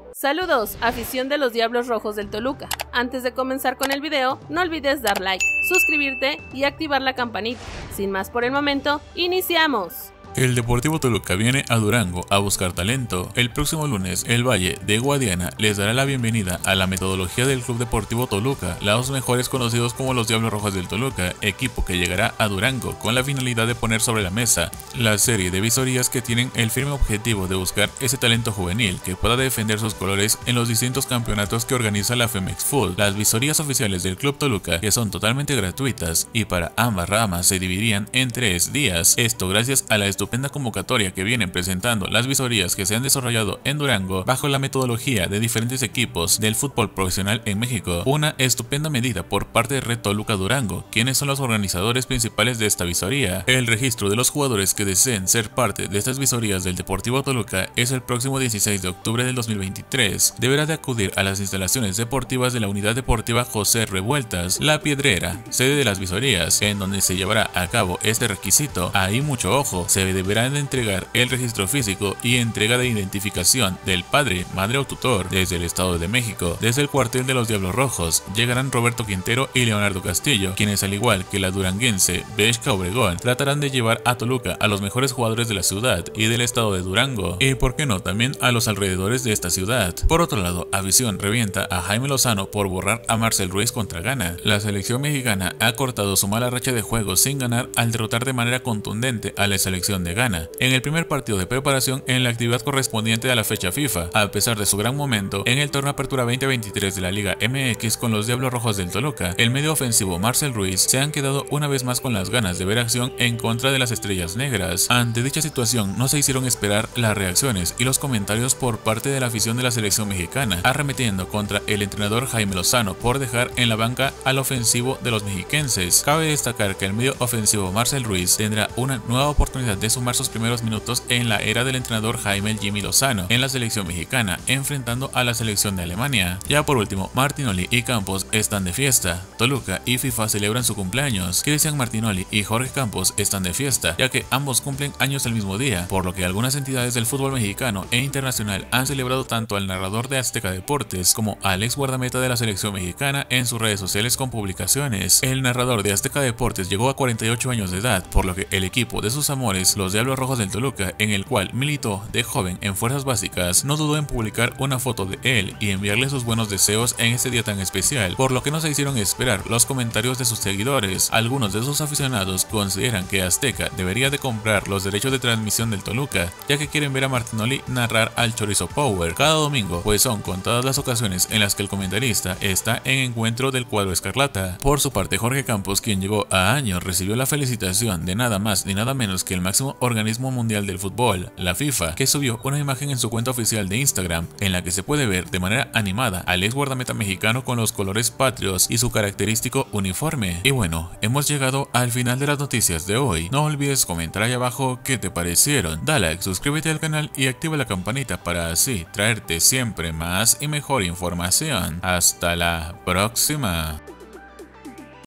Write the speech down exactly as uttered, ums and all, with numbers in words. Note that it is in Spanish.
Saludos, afición de los Diablos Rojos del Toluca. Antes de comenzar con el video, no olvides dar like, suscribirte y activar la campanita. Sin más por el momento, ¡iniciamos! El Deportivo Toluca viene a Durango a buscar talento. El próximo lunes, el Valle de Guadiana les dará la bienvenida a la metodología del Club Deportivo Toluca, los mejores conocidos como los Diablos Rojos del Toluca, equipo que llegará a Durango con la finalidad de poner sobre la mesa la serie de visorías que tienen el firme objetivo de buscar ese talento juvenil que pueda defender sus colores en los distintos campeonatos que organiza la Femex Food. Las visorías oficiales del Club Toluca, que son totalmente gratuitas y para ambas ramas se dividirían en tres días, esto gracias a la estupenda convocatoria que vienen presentando las visorías que se han desarrollado en Durango bajo la metodología de diferentes equipos del fútbol profesional en México. Una estupenda medida por parte de Red Toluca Durango, quienes son los organizadores principales de esta visoría. El registro de los jugadores que deseen ser parte de estas visorías del Deportivo Toluca es el próximo dieciséis de octubre del dos mil veintitrés. Deberá de acudir a las instalaciones deportivas de la Unidad Deportiva José Revueltas, La Piedrera, sede de las visorías, en donde se llevará a cabo este requisito. Ahí mucho ojo, se deberán de entregar el registro físico y entrega de identificación del padre, madre o tutor desde el Estado de México. Desde el cuartel de los Diablos Rojos llegarán Roberto Quintero y Leonardo Castillo, quienes al igual que la duranguense Bexca Obregón tratarán de llevar a Toluca a los mejores jugadores de la ciudad y del estado de Durango, y por qué no también a los alrededores de esta ciudad. Por otro lado, Afición revienta a Jaime Lozano por borrar a Marcel Ruiz contra Ghana. La selección mexicana ha cortado su mala racha de juegos sin ganar al derrotar de manera contundente a la selección de Ghana en el primer partido de preparación en la actividad correspondiente a la fecha FIFA. A pesar de su gran momento en el torneo Apertura veinte veintitrés de la Liga M X con los Diablos Rojos del Toluca, el medio ofensivo Marcel Ruiz se han quedado una vez más con las ganas de ver acción en contra de las Estrellas Negras. Ante dicha situación no se hicieron esperar las reacciones y los comentarios por parte de la afición de la selección mexicana, arremetiendo contra el entrenador Jaime Lozano por dejar en la banca al ofensivo de los mexiquenses. Cabe destacar que el medio ofensivo Marcel Ruiz tendrá una nueva oportunidad de sumar sus primeros minutos en la era del entrenador Jaime Jimmy Lozano en la selección mexicana, enfrentando a la selección de Alemania. Ya por último, Martinoli y Campos están de fiesta. Toluca y FIFA celebran su cumpleaños. Cristian Martinoli y Jorge Campos están de fiesta, ya que ambos cumplen años el mismo día, por lo que algunas entidades del fútbol mexicano e internacional han celebrado tanto al narrador de Azteca Deportes como al ex guardameta de la selección mexicana en sus redes sociales con publicaciones. El narrador de Azteca Deportes llegó a cuarenta y ocho años de edad, por lo que el equipo de sus amores, los Diablos Rojos del Toluca, en el cual militó de joven en fuerzas básicas, no dudó en publicar una foto de él y enviarle sus buenos deseos en este día tan especial, por lo que no se hicieron esperar los comentarios de sus seguidores. Algunos de sus aficionados consideran que Azteca debería de comprar los derechos de transmisión del Toluca, ya que quieren ver a Martinoli narrar al Chorizo Power cada domingo, pues son contadas las ocasiones en las que el comentarista está en encuentro del cuadro escarlata. Por su parte, Jorge Campos, quien llegó a años, recibió la felicitación de nada más ni nada menos que el máximo organismo mundial del fútbol, la FIFA, que subió una imagen en su cuenta oficial de Instagram en la que se puede ver de manera animada al ex guardameta mexicano con los colores patrios y su característico uniforme. Y bueno, hemos llegado al final de las noticias de hoy. No olvides comentar ahí abajo qué te parecieron, da like, suscríbete al canal y activa la campanita para así traerte siempre más y mejor información. Hasta la próxima.